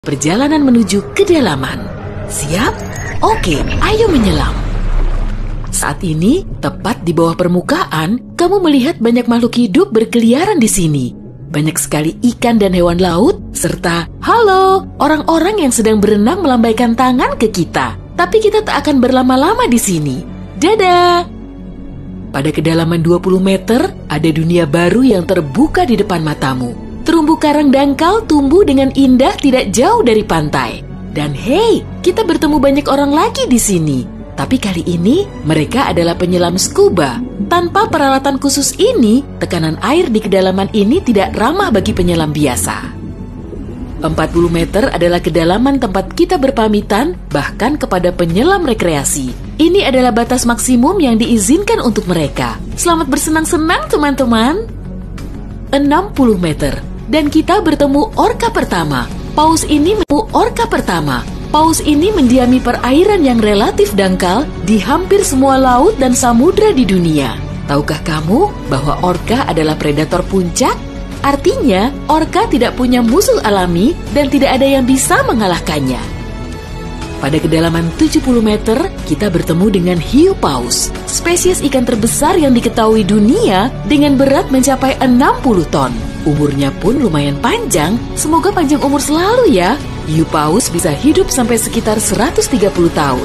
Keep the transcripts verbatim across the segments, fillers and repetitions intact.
Perjalanan menuju kedalaman. Siap? Oke, ayo menyelam. Saat ini, tepat di bawah permukaan, kamu melihat banyak makhluk hidup berkeliaran di sini. Banyak sekali ikan dan hewan laut, serta halo, orang-orang yang sedang berenang melambaikan tangan ke kita. Tapi kita tak akan berlama-lama di sini. Dadah! Pada kedalaman dua puluh meter, ada dunia baru yang terbuka di depan matamu. Terumbu karang dangkal tumbuh dengan indah tidak jauh dari pantai. Dan hey, kita bertemu banyak orang lagi di sini. Tapi kali ini, mereka adalah penyelam scuba. Tanpa peralatan khusus ini, tekanan air di kedalaman ini tidak ramah bagi penyelam biasa. empat puluh meter adalah kedalaman tempat kita berpamitan, bahkan kepada penyelam rekreasi. Ini adalah batas maksimum yang diizinkan untuk mereka. Selamat bersenang-senang, teman-teman. enam puluh meter. Dan kita bertemu orka pertama. Paus ini bertemu orka pertama. Paus ini mendiami perairan yang relatif dangkal di hampir semua laut dan samudra di dunia. Tahukah kamu bahwa orka adalah predator puncak? Artinya, orka tidak punya musuh alami dan tidak ada yang bisa mengalahkannya. Pada kedalaman tujuh puluh meter, kita bertemu dengan hiu paus, spesies ikan terbesar yang diketahui dunia dengan berat mencapai enam puluh ton. Umurnya pun lumayan panjang, semoga panjang umur selalu ya. Hiu paus bisa hidup sampai sekitar seratus tiga puluh tahun.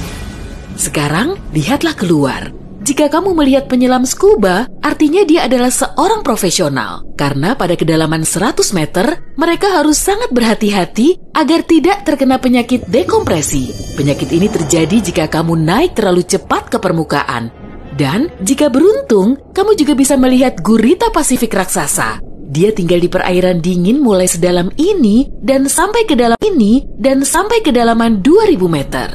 Sekarang, lihatlah keluar. Jika kamu melihat penyelam scuba, artinya dia adalah seorang profesional. Karena pada kedalaman seratus meter, mereka harus sangat berhati-hati agar tidak terkena penyakit dekompresi. Penyakit ini terjadi jika kamu naik terlalu cepat ke permukaan. Dan jika beruntung, kamu juga bisa melihat gurita Pasifik raksasa. Dia tinggal di perairan dingin mulai sedalam ini dan sampai ke dalam ini dan sampai kedalaman dua ribu meter.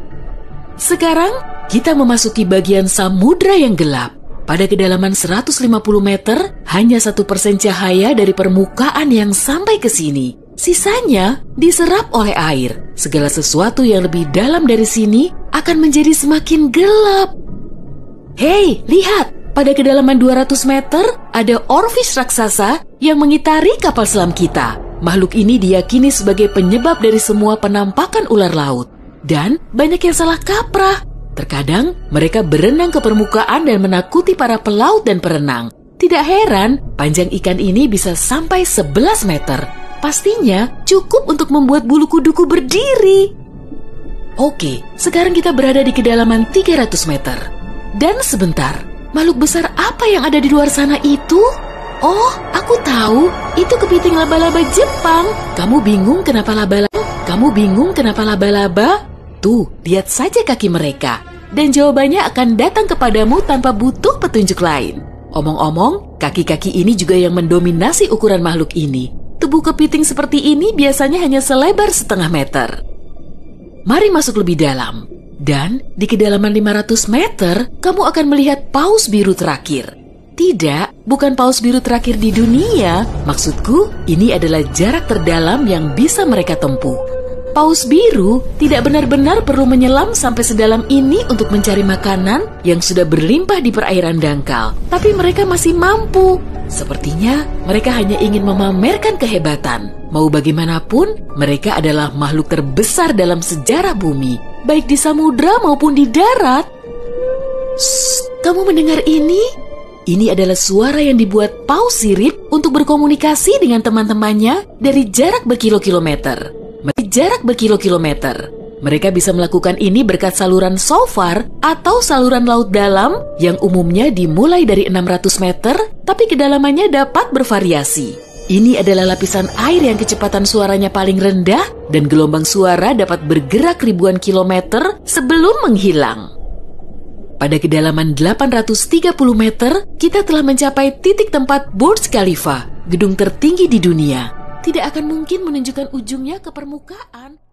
Sekarang, kita memasuki bagian samudra yang gelap. Pada kedalaman seratus lima puluh meter, hanya satu persen cahaya dari permukaan yang sampai ke sini. Sisanya diserap oleh air. Segala sesuatu yang lebih dalam dari sini akan menjadi semakin gelap. Hei, lihat! Pada kedalaman dua ratus meter, ada oarfish raksasa yang mengitari kapal selam kita. Makhluk ini diyakini sebagai penyebab dari semua penampakan ular laut. Dan banyak yang salah kaprah. Terkadang, mereka berenang ke permukaan dan menakuti para pelaut dan perenang. Tidak heran, panjang ikan ini bisa sampai sebelas meter. Pastinya cukup untuk membuat bulu kuduku berdiri. Oke, sekarang kita berada di kedalaman tiga ratus meter. Dan sebentar, makhluk besar apa yang ada di luar sana itu? Oh, aku tahu, itu kepiting laba-laba Jepang. Kamu bingung kenapa laba-laba? Kamu bingung kenapa laba-laba? Tuh, lihat saja kaki mereka. Dan jawabannya akan datang kepadamu tanpa butuh petunjuk lain. Omong-omong, kaki-kaki ini juga yang mendominasi ukuran makhluk ini. Tubuh kepiting seperti ini biasanya hanya selebar setengah meter. Mari masuk lebih dalam. Dan di kedalaman lima ratus meter, kamu akan melihat paus biru terakhir. Tidak, bukan paus biru terakhir di dunia. Maksudku, ini adalah jarak terdalam yang bisa mereka tempuh. Paus biru tidak benar-benar perlu menyelam sampai sedalam ini untuk mencari makanan yang sudah berlimpah di perairan dangkal. Tapi mereka masih mampu. Sepertinya mereka hanya ingin memamerkan kehebatan. Mau bagaimanapun, mereka adalah makhluk terbesar dalam sejarah bumi, baik di samudra maupun di darat. Shh, kamu mendengar ini? Ini adalah suara yang dibuat paus sirip untuk berkomunikasi dengan teman-temannya dari jarak berkilo-kilometer. Jarak berkilo-kilometer. Mereka bisa melakukan ini berkat saluran sofar atau saluran laut dalam yang umumnya dimulai dari enam ratus meter, tapi kedalamannya dapat bervariasi. Ini adalah lapisan air yang kecepatan suaranya paling rendah dan gelombang suara dapat bergerak ribuan kilometer sebelum menghilang. Pada kedalaman delapan ratus tiga puluh meter, kita telah mencapai titik tempat Burj Khalifa, gedung tertinggi di dunia. Tidak akan mungkin menunjukkan ujungnya ke permukaan.